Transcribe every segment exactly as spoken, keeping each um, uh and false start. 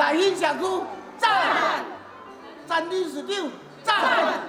来兴社区赞，詹理事长赞。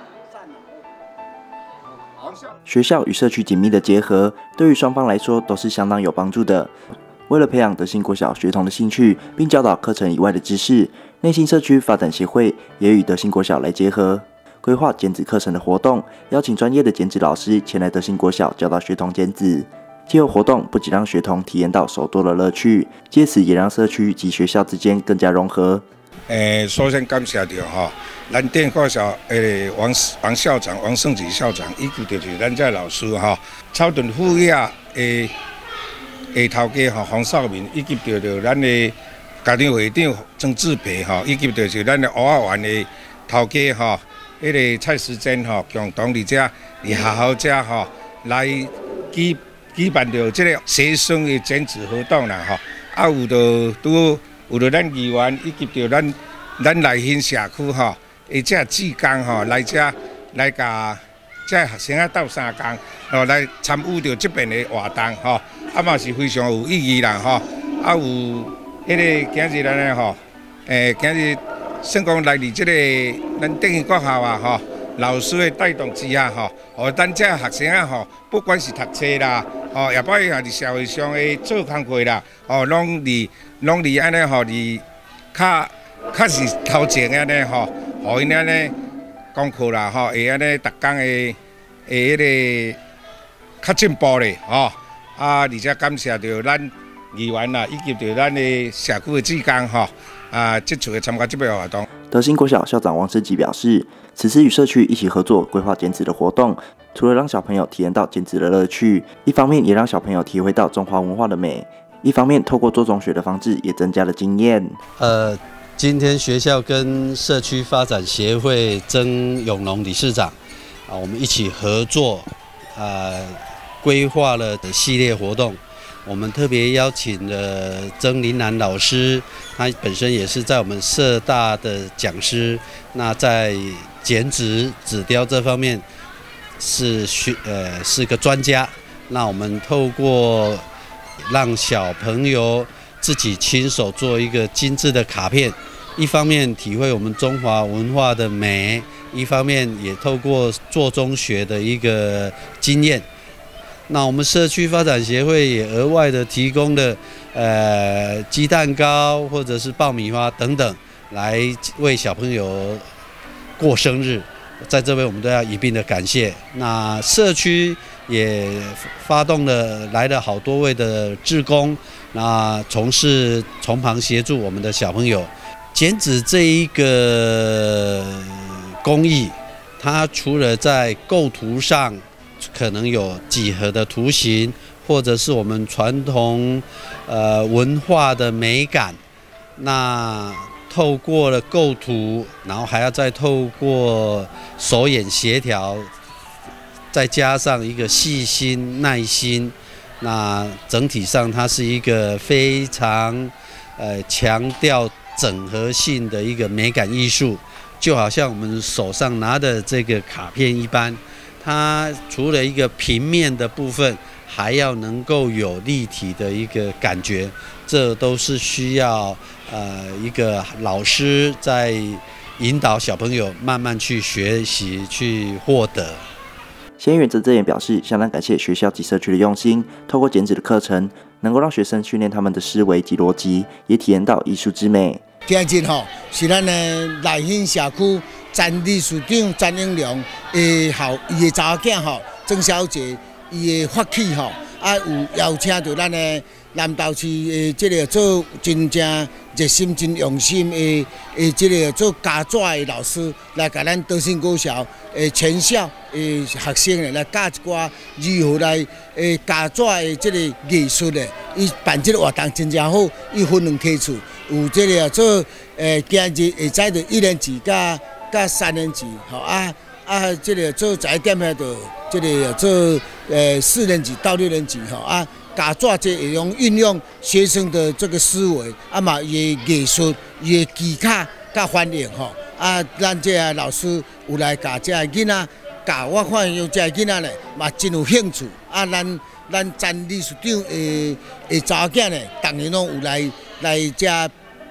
学校与社区紧密的结合，对于双方来说都是相当有帮助的。为了培养德兴国小学童的兴趣，并教导课程以外的知识，内兴社区发展协会也与德兴国小来结合，规划剪纸课程的活动，邀请专业的剪纸老师前来德兴国小教导学童剪纸。藉由活动，不仅让学童体验到手作的乐趣，借此也让社区及学校之间更加融合。 诶，首先感谢到吼，咱电国小诶王王校长、王胜吉校长，以及就是咱这老师吼，草屯副业诶诶头家吼黄少明，以及着着咱的家庭会长曾志培吼，以及就是咱的蚵仔园的头家吼，迄个蔡时珍吼，共同伫遮伫学校遮吼来举举办着即个学生的剪纸活动啦吼，啊有着拄。有着咱议员以及着咱咱内兴社区吼，诶，这志工吼来遮来甲这学生啊斗相共，哦来参与着这边的活动吼，啊嘛是非常有意义啦吼。啊有迄个今日咱咧吼，诶今日算讲来伫这个咱德兴国校啊吼，老师的带动之下吼，互咱这学生啊吼，不管是读册啦，吼也包括伫社会上的做工课啦，吼拢伫。拢伫安尼吼，伫较较是头前安尼吼，互因安尼功课啦吼，会安尼逐工会会迄个较进步咧吼。啊，而且感谢着咱议员啦，以及着咱的社区的志工吼，啊，这次的参加这个活动。 德兴国小校长王世吉表示，此次与社区一起合作规划剪纸的活动，除了让小朋友体验到剪纸的乐趣，一方面也让小朋友体会到中华文化的美。一方面，透过做中学的方式，也增加了经验。 呃，今天学校跟社区发展协会曾永龙理事长啊，我们一起合作，呃，规划了的系列活动。我们特别邀请了曾林南老师，他本身也是在我们社大的讲师，那在剪纸、纸雕这方面是学呃是个专家。那我们透过让小朋友自己亲手做一个精致的卡片，一方面体会我们中华文化的美，一方面也透过做中学的一个经验。那我们社区发展协会也额外的提供了呃鸡蛋糕或者是爆米花等等，来为小朋友过生日。在这边我们都要一并的感谢。那社区也发动了来了好多位的志工，那从事从旁协助我们的小朋友剪纸这一个工艺，它除了在构图上可能有几何的图形，或者是我们传统呃文化的美感，那透过了构图，然后还要再透过手眼协调，再加上一个细心耐心，那整体上它是一个非常呃强调整合性的一个美感艺术，就好像我们手上拿的这个卡片一般，它除了一个平面的部分，还要能够有立体的一个感觉，这都是需要呃一个老师在引导小朋友慢慢去学习去获得。 先原则这也表示，相当感谢学校及社区的用心，透过剪纸的课程，能够让学生训练他们的思维及逻辑，也体验到艺术之美。 今日吼是咱的内兴社区詹理事长詹永良的校伊的查某囝吼曾小姐伊的发起吼，啊有邀请到咱的南投市的这个做真正热心、真用心的的这个做家纸的老师来甲咱德兴国小的全校的学生来教一寡如何来诶家纸的这个艺术的，伊办这个活动真正好，伊分两梯次，有这个做诶今日会知到一年级甲甲三年级，吼啊啊，这个做在点遐着，这个做诶四年级到六年级，吼啊。家纸这会用运用学生的这个思维，啊嘛伊艺术、伊技巧甲反应吼，啊，咱这个老师有来教这囡仔，教我看有这囡仔咧，嘛真有兴趣。啊，咱咱詹理事长诶诶查某囝咧，逐年拢有来来这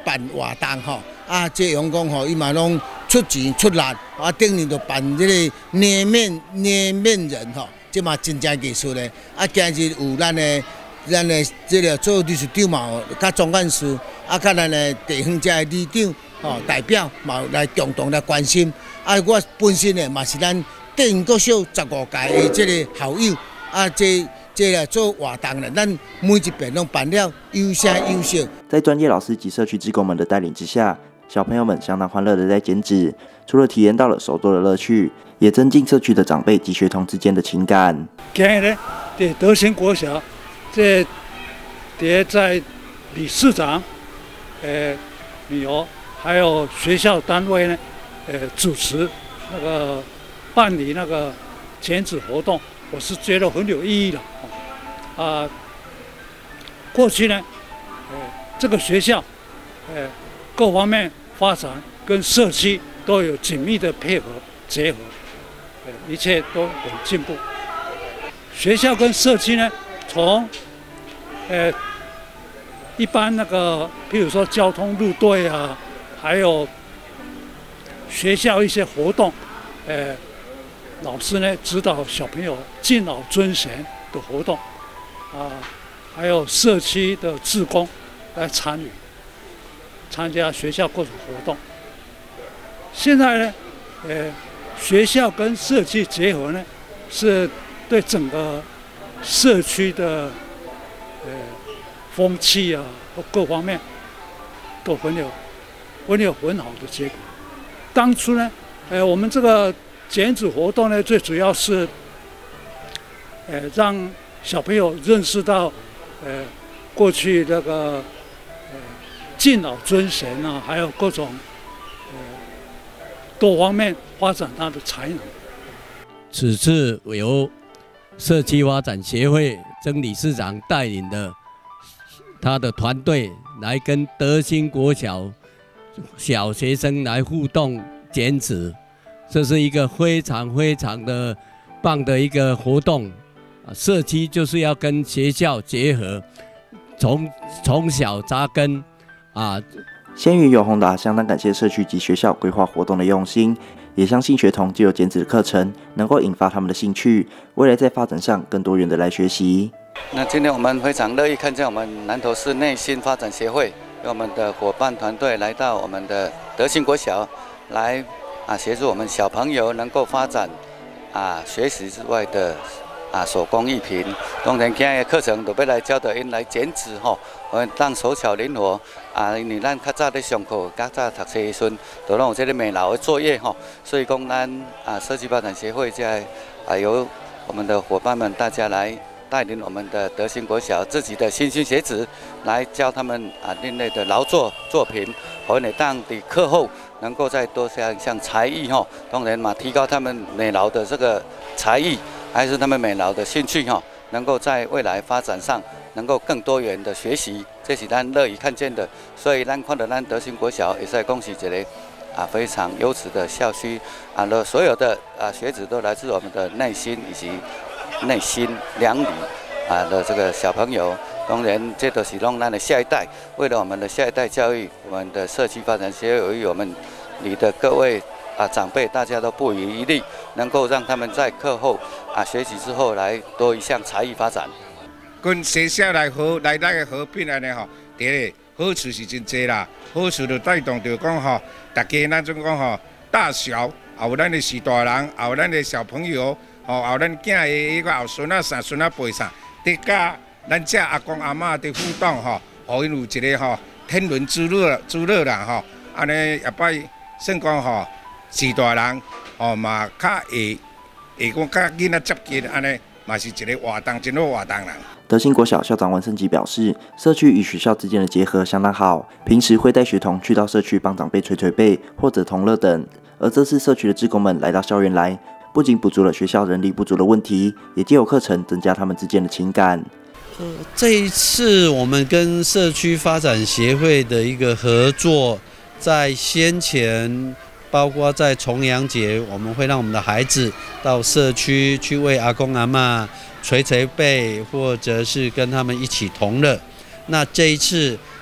办活动吼，啊，这员工吼伊嘛拢出钱出力，啊，顶年就办这个捏面捏面人吼，这嘛真正艺术咧。啊，今日有咱的咱的这个做理事长嘛，甲总干事，啊，甲咱的地方这里长吼代表嘛来共同来关心。啊，我本身呢嘛是咱电影国小十五届的这个校友，啊，这。这来做活动了，咱每一遍拢办了优声优秀。 在专业老师及社区志工们的带领之下，小朋友们相当欢乐的在剪纸，除了体验到了手作的乐趣，也增进社区的长辈及学童之间的情感。 今日呢，在德兴国小，这在在理事长、呃女儿还有学校单位呢，呃主持那个办理那个剪纸活动。我是觉得很有意义的，啊，过去呢，呃，这个学校，呃，各方面发展跟社区都有紧密的配合结合，呃，一切都有进步。学校跟社区呢，从，呃，一般那个，譬如说交通路队啊，还有学校一些活动，呃。老师呢指导小朋友敬老尊贤的活动，啊，还有社区的志工来参与，参加学校各种活动。现在呢，呃，学校跟社区结合呢，是对整个社区的呃风气啊和各方面都很有很有很好的结果。当初呢，呃，我们这个。剪纸活动呢，最主要是，呃，让小朋友认识到，呃，过去那个，呃，敬老尊贤啊，还有各种，呃，多方面发展他的才能。 此次由社区发展协会曾理事长带领的他的团队来跟德兴国小小学生来互动剪纸。这是一个非常非常的棒的一个活动啊！社区就是要跟学校结合，从从小扎根啊。 鲜鱼有宏达相当感谢社区及学校规划活动的用心，也相信学童藉由剪纸的课程能够引发他们的兴趣，未来在发展上更多元的来学习。 那今天我们非常乐意看见我们南投市内心发展协会有我们的伙伴团队来到我们的德兴国小来。啊，协助我们小朋友能够发展啊学习之外的啊手工艺品。当然，今日的课程就要来教导因来剪纸吼，我让手巧灵活啊。因为咱较早咧上课，较早读册时阵，都拢有这个美劳的作业吼。所以讲，咱啊社区发展协会在啊由我们的伙伴们大家来带领我们的德兴国小自己的新兴学子，来教他们啊另类的劳作作品，或者当的课后。能够再多像像才艺哈，当然嘛，提高他们美劳的这个才艺，还是他们美劳的兴趣哈，能够在未来发展上能够更多元的学习，这是咱乐意看见的。所以咱看到咱德兴国小也是恭喜这个啊非常优质的校区啊，所有的啊学子都来自我们的内心以及内心良理啊的这个小朋友。当然，这都是让咱的下一代，为了我们的下一代教育，我们的社区发展协会与我们里的各位啊长辈，大家都不遗余力，能够让他们在课后啊学习之后来多一项才艺发展。 跟学校来合来那个合并安尼吼，第一好处是真多啦，好处就带动着讲吼，大家咱种讲吼，大小也有咱的士大人，也有咱的小朋友，吼，也有咱囝的迄个后孙啊、孙孙啊辈上，伫甲。咱这阿公阿嬷的互动吼，互因有一个吼天伦之乐之乐啦吼，安尼也摆算讲吼士大人吼嘛较会会讲甲囡仔接近安尼，嘛是一个活动，真好活动啦。 德兴国小校长文胜吉表示，社区与学校之间的结合相当好，平时会带学童去到社区帮长辈捶捶背或者同乐等，而这次社区的志工们来到校园来，不仅补足了学校人力不足的问题，也藉由课程增加他们之间的情感。 呃，这一次我们跟社区发展协会的一个合作，在先前，包括在重阳节，我们会让我们的孩子到社区去为阿公阿嬷捶捶背，或者是跟他们一起同乐。那这一次，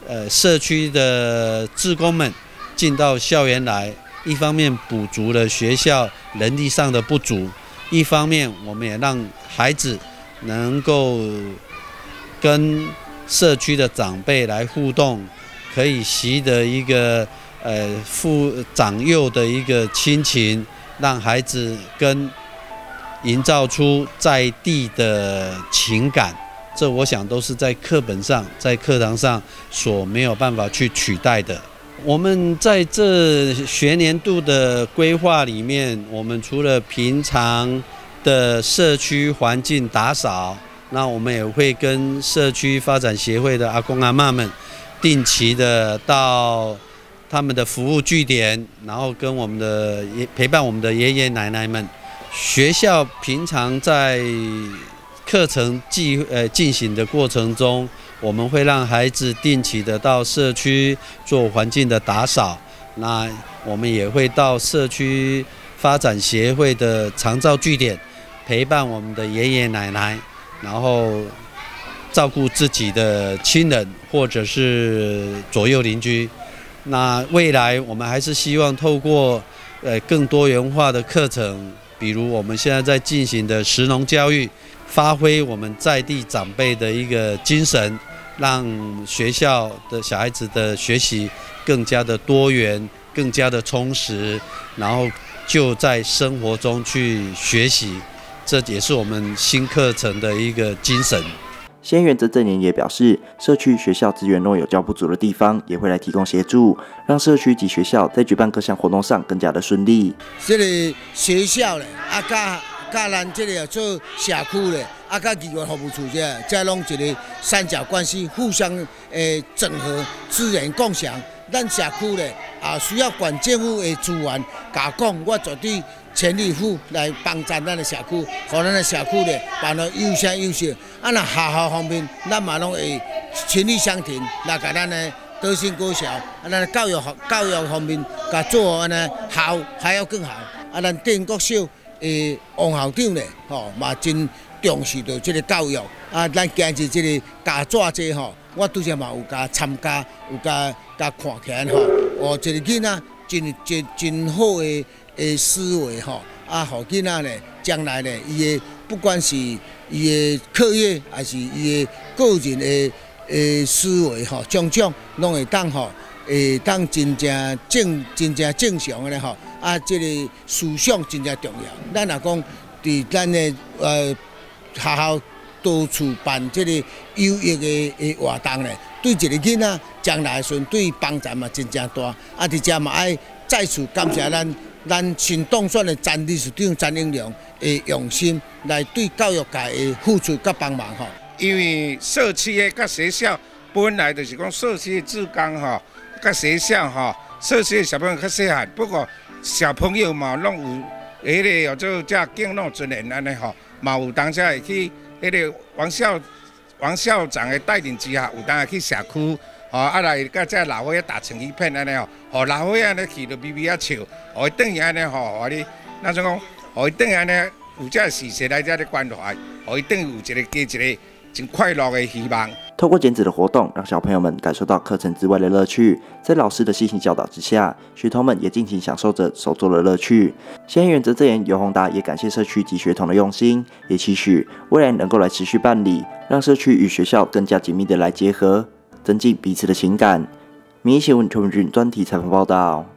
呃社区的志工们进到校园来，一方面补足了学校人力上的不足，一方面我们也让孩子能够跟社区的长辈来互动，可以习得一个呃父长幼的一个亲情，让孩子跟营造出在地的情感。这我想都是在课本上、在课堂上所没有办法去取代的。我们在这学年度的规划里面，我们除了平常的社区环境打扫，那我们也会跟社区发展协会的阿公阿嬷们定期的到他们的服务据点，然后跟我们的陪伴我们的爷爷奶奶们。学校平常在课程进呃进行的过程中，我们会让孩子定期的到社区做环境的打扫。那我们也会到社区发展协会的长照据点，陪伴我们的爷爷奶奶，然后照顾自己的亲人或者是左右邻居。那未来我们还是希望透过呃更多元化的课程，比如我们现在在进行的食农教育，发挥我们在地长辈的一个精神，让学校的小孩子的学习更加的多元，更加的充实，然后就在生活中去学习，这也是我们新课程的一个精神。 县议员曾正年也表示，社区学校资源若有较不足的地方，也会来提供协助，让社区及学校在举办各项活动上更加的顺利。 这个学校咧，啊，甲甲咱这个做社区咧，啊，甲义务服务处这，这拢一个三角关系，互相诶整合，资源共享。咱社区咧啊，需要管政府的资源，甲讲，我绝对全力以赴来帮助咱的社区，互咱的社区咧办得优胜优秀。啊，那学校方面，咱嘛拢会全力相挺，来甲咱的德兴国小，啊，咱教育教育方面，甲做安尼好还要更好。啊，咱电国小诶王校长咧，吼嘛真重视到这个教育。啊，咱今日这个家纸这吼，我拄则嘛有甲参加，有甲甲看起来吼，哦，一个囡仔真真真好的诶思维吼，啊，互囡仔咧将来咧伊的不管是伊的课业，还是伊的个人的诶思维吼，种种拢会当吼，会当真正正真正正常的咧吼，啊，这个思想真正重要。咱若讲伫咱的呃学校到处办这个有益的诶活动咧，对一个囡仔将来时阵对帮助嘛真正大。啊，伫遮嘛爱再次感谢咱咱新当选的陈理事长陈英良的用心，来对教育界的付出甲帮忙吼。 因为社区的甲学校本来就是讲社区的志工吼，甲学校吼，社区的小朋友较细汉，不过小朋友嘛拢有迄个叫做遮敬老尊严安尼吼，嘛有当时会去迄个王校王校长的带领之下，有当去社区。哦，啊来甲遮老伙仔打成一片安尼吼，互老伙仔安尼去着微微啊笑，互伊等于安尼吼，互你那种讲，互伊等于安尼有遮事实来遮咧关怀，互伊等于有一个加一个真快乐的希望。 透过剪纸的活动，让小朋友们感受到课程之外的乐趣。在老师的细心教导之下，学童们也尽情享受着手作的乐趣。县议员曾正言、尤宏达也感谢社区及学童的用心，也期许未来能够来持续办理，让社区与学校更加紧密的来结合，增进彼此的情感。民意新闻陈文俊专题采访报道。